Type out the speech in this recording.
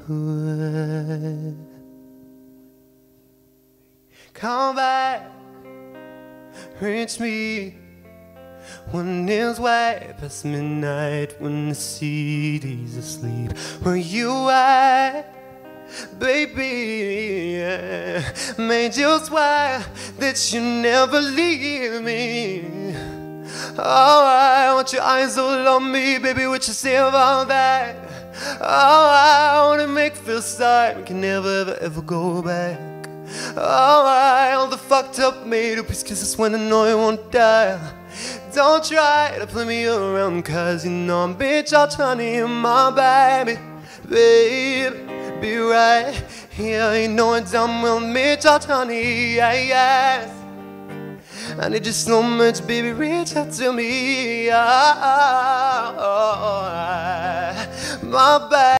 Come back, reach me when it's way past midnight, when the city's asleep. Where you at, baby? Yeah. Made you swear that you never leave me. Oh, I want your eyes all on me, baby. What you say about that? Oh, I wanna make feel sorry. We can never ever ever go back. Alright, all the fucked up made up excuses when I know you won't die. Don't try to play me around, cause you know I'm bitch out trying to hear my baby. Babe, be right here, you know it's damn well bitch out trying to hear, yes. I need you so much, baby, reach out to me. My baby.